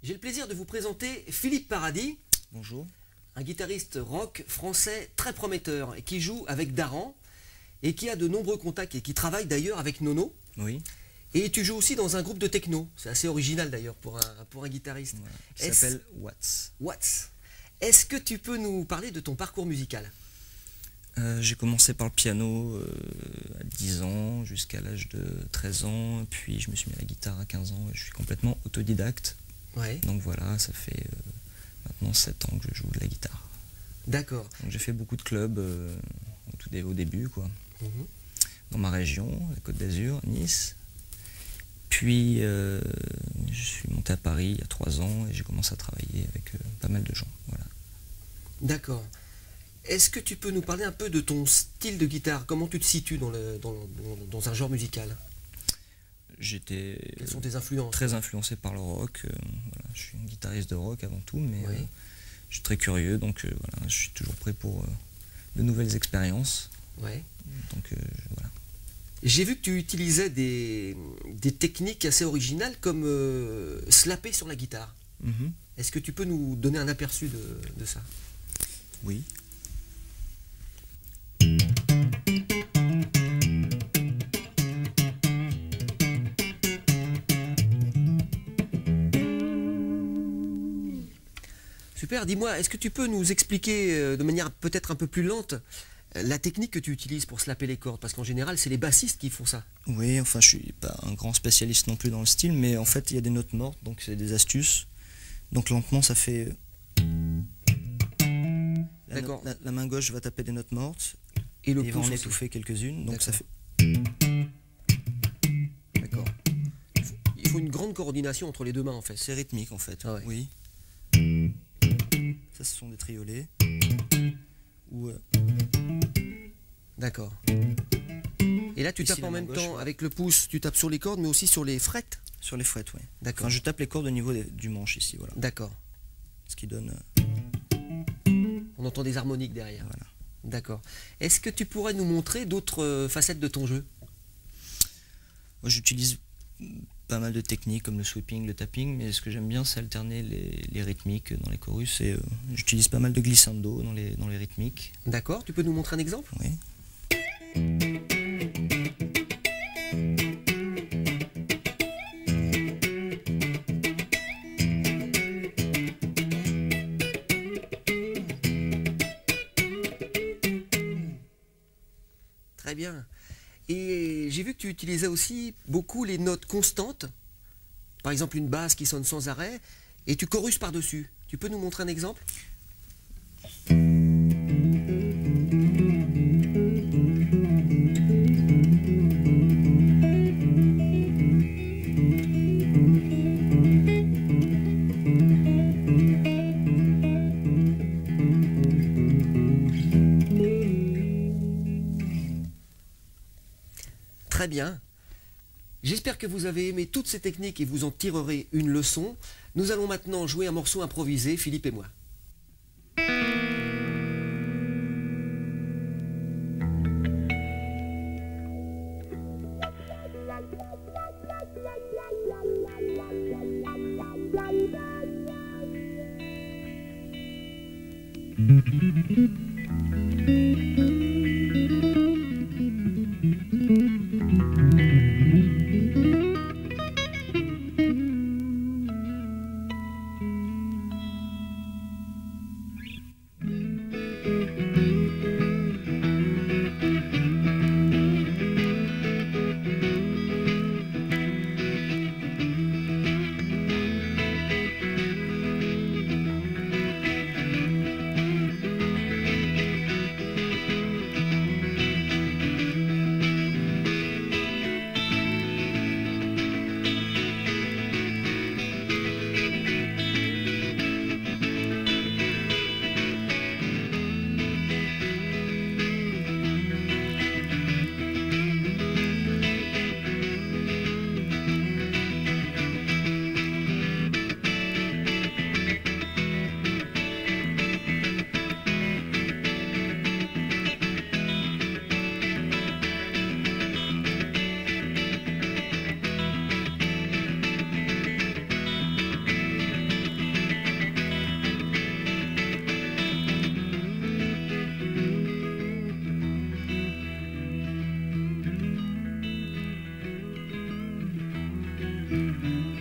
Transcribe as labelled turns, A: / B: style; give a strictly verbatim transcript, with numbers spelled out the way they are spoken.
A: J'ai le plaisir de vous présenter Philippe Paradis.
B: Bonjour.
A: Un guitariste rock français très prometteur et qui joue avec Daran et qui a de nombreux contacts et qui travaille d'ailleurs avec Nono.
B: Oui.
A: Et tu joues aussi dans un groupe de techno. C'est assez original d'ailleurs pour un, pour un guitariste.
B: Voilà, qui s'appelle Watts.
A: Watts. Est-ce que tu peux nous parler de ton parcours musical?
B: euh, J'ai commencé par le piano euh, à dix ans jusqu'à l'âge de treize ans. Puis je me suis mis à la guitare à quinze ans. Et je suis complètement autodidacte.
A: Ouais.
B: Donc voilà, ça fait euh, maintenant sept ans que je joue de la guitare.
A: D'accord.
B: J'ai fait beaucoup de clubs euh, au, tout dé au début, quoi. Mmh. Dans ma région, la Côte d'Azur, Nice. Puis euh, je suis monté à Paris il y a trois ans et j'ai commencé à travailler avec euh, pas mal de gens. Voilà.
A: D'accord. Est-ce que tu peux nous parler un peu de ton style de guitare? Comment tu te situes dans, le, dans, dans, dans un genre musical?
B: J'étais
A: Quelles sont tes influences?
B: Très influencé par le rock. Euh, voilà. Je suis un guitariste de rock avant tout, mais
A: oui.
B: euh, je suis très curieux, donc euh, voilà, je suis toujours prêt pour euh, de nouvelles expériences.
A: Ouais.
B: Donc euh, voilà.
A: J'ai vu que tu utilisais des, des techniques assez originales comme euh, slapper sur la guitare.
B: Mm-hmm.
A: Est-ce que tu peux nous donner un aperçu de, de ça?
B: Oui.
A: Super, dis-moi, est-ce que tu peux nous expliquer euh, de manière peut-être un peu plus lente la technique que tu utilises pour slapper les cordes? Parce qu'en général, c'est les bassistes qui font ça.
B: Oui, enfin, je suis pas un grand spécialiste non plus dans le style, mais en fait, il y a des notes mortes, donc c'est des astuces. Donc lentement, ça fait...
A: D'accord.
B: La, la main gauche va taper des notes mortes,
A: et le
B: et il va en étouffer quelques-unes, donc ça fait...
A: D'accord. Il faut une grande coordination entre les deux mains, en fait.
B: C'est rythmique, en fait.
A: Ah ouais.
B: Oui. Ça, ce sont des triolets. Ou... Euh...
A: D'accord. Et là, tu
B: Ici,
A: tapes en même
B: gauche,
A: temps,
B: ouais.
A: avec le pouce, tu tapes sur les cordes, mais aussi sur les frettes?
B: Sur les frettes, oui.
A: D'accord.
B: Enfin, je tape les cordes au niveau des, du manche, ici, voilà.
A: D'accord.
B: Ce qui donne...
A: On entend des harmoniques derrière.
B: Voilà.
A: D'accord. Est-ce que tu pourrais nous montrer d'autres euh, facettes de ton jeu?
B: Moi, j'utilise pas mal de techniques comme le sweeping, le tapping, mais ce que j'aime bien, c'est alterner les, les rythmiques dans les chorus. Et euh, j'utilise pas mal de glissando dans les, dans les rythmiques.
A: D'accord. Tu peux nous montrer un exemple?
B: Oui.
A: Très bien. Et j'ai vu que tu utilisais aussi beaucoup les notes constantes. Par exemple, une basse qui sonne sans arrêt, et tu choruses par-dessus. Tu peux nous montrer un exemple? Très bien. J'espère que vous avez aimé toutes ces techniques et vous en tirerez une leçon. Nous allons maintenant jouer un morceau improvisé, Philippe et moi.
C: Thank you.